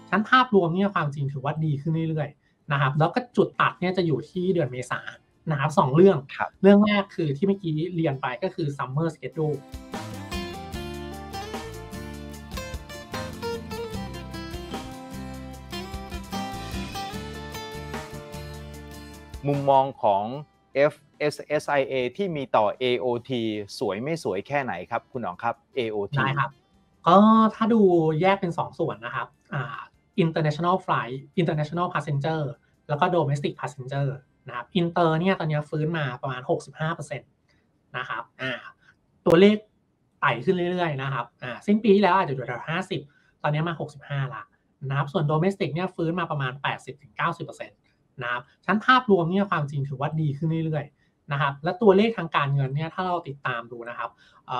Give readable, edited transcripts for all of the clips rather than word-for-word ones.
ชั้นภาพรวมเนี่ยความจริงถือว่าดีขึ้นเรื่อยๆนะครับแล้วก็จุดตัดเนี่ยจะอยู่ที่เดือนเมษายนนะครับ2เรื่องเรื่องแรกคือที่เมื่อกี้เรียนไปก็คือ Summer Schedule มุมมองของ FSSIA ที่มีต่อ AOT สวยไม่สวยแค่ไหนครับคุณหนองครับ AOT ได้ครับก็ถ้าดูแยกเป็น2ส่วนนะครับinternational flight international passenger แล้วก็ domestic passenger นะครับ inter เนี่ยตอนนี้ฟื้นมาประมาณ 65% นะครับตัวเลขไต่ขึ้นเรื่อยๆนะครับสิ้นปีที่แล้วอาจจะอยู่แถว50ตอนนี้มา65ละนะครับส่วน domestic เนี่ยฟื้นมาประมาณ 80-90% นะครับชั้นภาพรวมเนี่ยความจริงถือว่าดีขึ้นเรื่อยๆนะครับและตัวเลขทางการเงินเนี่ยถ้าเราติดตามดูนะครับ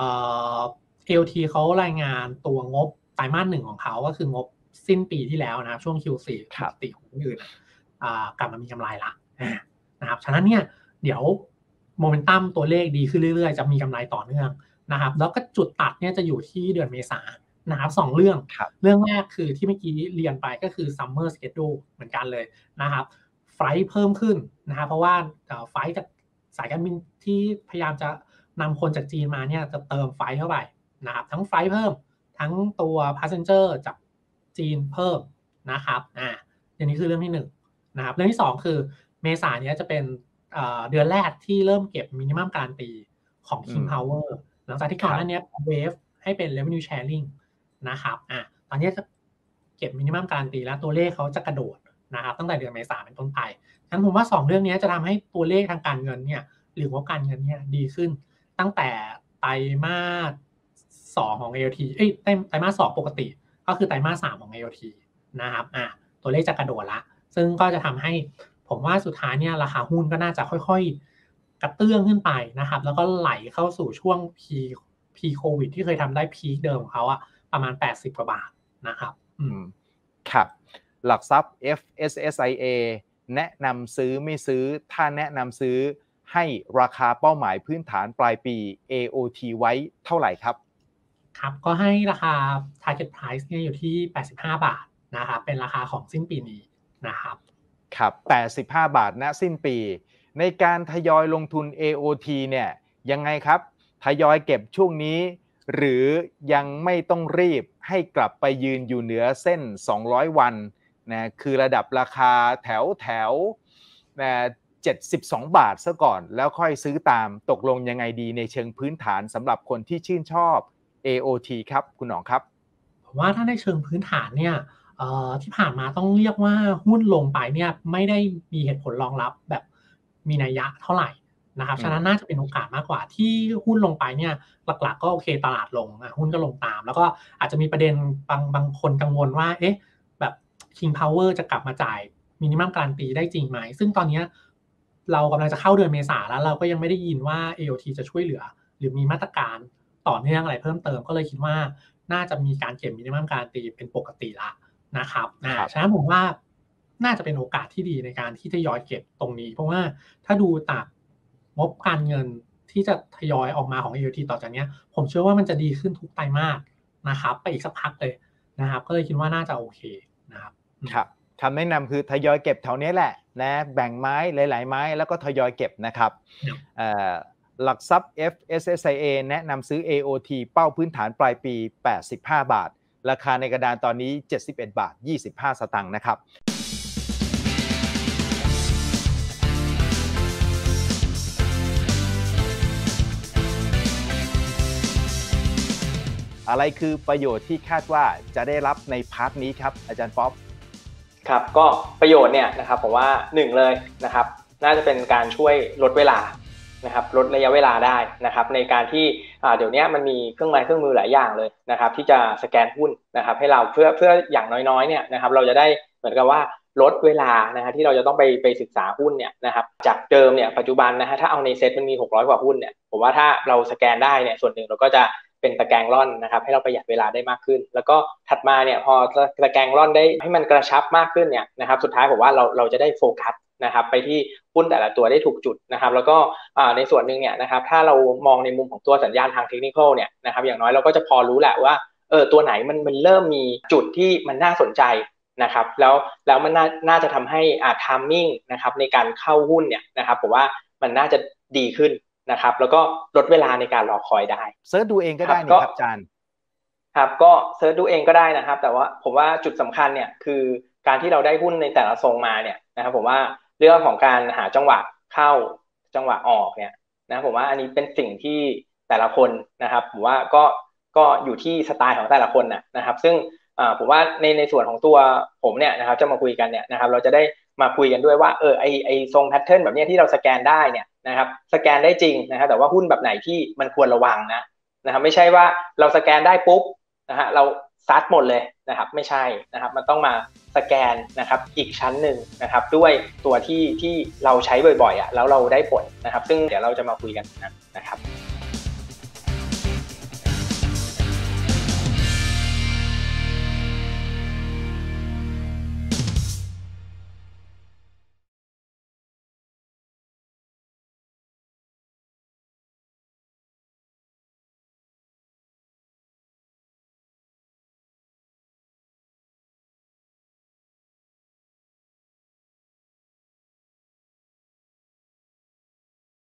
AOT เขารายงานตัวงบไตรมาส1ของเขาก็คืองบสิ้นปีที่แล้วนะครับช่วง Q4 ปกติของอื่นกลับมามีกำไรละนะครับฉะนั้นเนี่ยเดี๋ยวโมเมนตัมตัวเลขดีขึ้นเรื่อยๆจะมีกำไรต่อเนื่องนะครับแล้วก็จุดตัดเนี่ยจะอยู่ที่เดือนเมษายนนะครับ2เรื่องแรกคือที่เมื่อกี้เรียนไปก็คือ Summer Schedule เหมือนกันเลยนะครับไฟล์เพิ่มขึ้นนะครับเพราะว่าไฟล์จากสายการบินที่พยายามจะนำคนจากจีนมาเนี่ยจะเติมไฟล์เข้าไปนะครับทั้งไฟล์เพิ่มทั้งตัว passenger จากจีนเพิ่มนะครับอันนี้คือเรื่องที่1นะครับเรื่องที่2คือเมษายนนี้จะเป็นเดือนแรกที่เริ่มเก็บมินิมัมการันตีของ King Power หลังจากที่ก่อนหน้านี้เวฟให้เป็น revenue sharing นะครับตอนนี้จะเก็บมินิมัมการันตีแล้วตัวเลขเขาจะกระโดดนะครับตั้งแต่เดือนเมษายนเป็นต้นไปงั้นผมว่า2เรื่องนี้จะทำให้ตัวเลขทางการเงินเนี่ยหรือว่าการเงินเนี่ยดีขึ้นตั้งแต่ไตรมาส2ของ AOT ไตรมาส2ปกติก็คือไตรมาส3ของ AOT นะครับตัวเลขจะกระโดดละซึ่งก็จะทำให้ผมว่าสุดท้ายเนี่ยราคาหุ้นก็น่าจะค่อยๆกระเตื้องขึ้นไปนะครับแล้วก็ไหลเข้าสู่ช่วง P COVID ที่เคยทำได้พีคเดิมของเขาประมาณ80กว่าบาทนะครับครับหลักทรัพย์ FSSIA แนะนำซื้อไม่ซื้อถ้าแนะนำซื้อให้ราคาเป้าหมายพื้นฐานปลายปี AOT ไว้เท่าไหร่ครับครับก็ให้ราคา target price เนี่ยอยู่ที่85บาทนะครับเป็นราคาของสิ้นปีนี้นะครับครับ85บาทณสิ้นปีในการทยอยลงทุน AOT เนี่ยยังไงครับทยอยเก็บช่วงนี้หรือยังไม่ต้องรีบให้กลับไปยืนอยู่เหนือเส้น200วันนะคือระดับราคาแถวนะ72บาทซะก่อนแล้วค่อยซื้อตามตกลงยังไงดีในเชิงพื้นฐานสำหรับคนที่ชื่นชอบ AOT ครับคุณหนองครับผมว่าถ้าในเชิงพื้นฐานเนี่ยที่ผ่านมาต้องเรียกว่าหุ้นลงไปเนี่ยไม่ได้มีเหตุผลรองรับแบบมีนัยยะเท่าไหร่นะครับฉะนั้นน่าจะเป็นโอกาสมากกว่าที่หุ้นลงไปเนี่ยหลักๆก็โอเคตลาดลงหุ้นก็ลงตามแล้วก็อาจจะมีประเด็นบางคนกังวลว่าแบบ King Power จะกลับมาจ่ายมินิมัมการันตีได้จริงไหมซึ่งตอนนี้เรากำลังจะเข้าเดือนเมษาแล้วเราก็ยังไม่ได้ยินว่า AOT จะช่วยเหลือหรือมีมาตรการต่อเนื่องอะไรเพิ่มเติมก็เลยคิดว่าน่าจะมีการเก็บมินิมัมการันตีเป็นปกติละนะครับฉะนั้นผมว่าน่าจะเป็นโอกาสที่ดีในการที่ทยอยเก็บตรงนี้เพราะว่าถ้าดูจากงบการเงินที่จะทยอยออกมาของ AOT ต่อจากนี้ผมเชื่อว่ามันจะดีขึ้นทุกไตรมาสนะครับไปอีกสักพักเลยนะครับก็เลยคิดว่าน่าจะโอเคนะครับคำแนะนำคือทยอยเก็บแถวนี้แหละนะแบ่งไม้หลายๆไม้แล้วก็ทยอยเก็บนะครับหลักทรัพย์ FSSIA แนะนำซื้อ AOT เป้าพื้นฐานปลายปี85บาทราคาในกระดานตอนนี้71บาท25สตางค์นะครับอะไรคือประโยชน์ที่คาดว่าจะได้รับในพาร์ทนี้ครับอาจารย์ป๊อปครับก็ประโยชน์เนี่ยนะครับผมว่า1เลยนะครับน่าจะเป็นการช่วยลดเวลานะครับลดระยะเวลาได้นะครับในการที่เดี๋ยวนี้มันมีเครื่องไม้เครื่องมือหลายอย่างเลยนะครับที่จะสแกนหุ้นนะครับให้เราเพื่ออย่างน้อยๆเนี่ยนะครับเราจะได้เหมือนกับว่าลดเวลานะฮะที่เราจะต้องไปศึกษาหุ้นเนี่ยนะครับจากเดิมเนี่ยปัจจุบันนะฮะถ้าเอาในเซ็ตมันมี600กว่าหุ้นเนี่ยผมว่าถ้าเราสแกนได้เนี่ยส่วนหนึ่งเราก็จะเป็นตะแกรงร่อนนะครับให้เราประหยัดเวลาได้มากขึ้นแล้วก็ถัดมาเนี่ยพอตะแกรงร่อนได้ให้มันกระชับมากขึ้นเนี่ยนะครับสุดท้ายผมว่าเราจะได้โฟกัสนะครับไปที่หุ้นแต่ละตัวได้ถูกจุดนะครับแล้วก็ในส่วนหนึ่งเนี่ยนะครับถ้าเรามองในมุมของตัวสัญญาณทางเทคนิคอลเนี่ยนะครับอย่างน้อยเราก็จะพอรู้แหละว่าตัวไหนมันเริ่มมีจุดที่มันน่าสนใจนะครับแล้วมันน่าจะทำให้timing นะครับในการเข้าหุ้นเนี่ยนะครับผมว่ามันน่าจะดีขึ้นนะครับแล้วก็ลดเวลาในการรอคอยได้เซิร์ชดูเองก็ได้นี่ครับอาจารย์ครับก็เซิร์ชดูเองก็ได้นะครับแต่ว่าผมว่าจุดสำคัญเนี่ยคือการที่เราได้หุ้นในแต่ละทรงมาเนี่ยนะครับผมว่าเรื่องของการหาจังหวะเข้าจังหวะออกเนี่ยนะผมว่าอันนี้เป็นสิ่งที่แต่ละคนนะครับผมว่าก็อยู่ที่สไตล์ของแต่ละคนนะครับซึ่งผมว่าในส่วนของตัวผมเนี่ยนะครับจะมาคุยกันเนี่ยนะครับเราจะได้มาคุยกันด้วยว่าไอทรงแพทเทิร์นแบบนี้ที่เราสแกนได้เนี่ยนะครับสแกนได้จริงนะครับแต่ว่าหุ้นแบบไหนที่มันควรระวังนะครับไม่ใช่ว่าเราสแกนได้ปุ๊บนะฮะเราซัดหมดเลยนะครับไม่ใช่นะครับมันต้องมาสแกนนะครับอีกชั้นหนึ่งนะครับด้วยตัวที่เราใช้บ่อยๆแล้วเราได้ผลนะครับซึ่งเดี๋ยวเราจะมาคุยกันนะครับ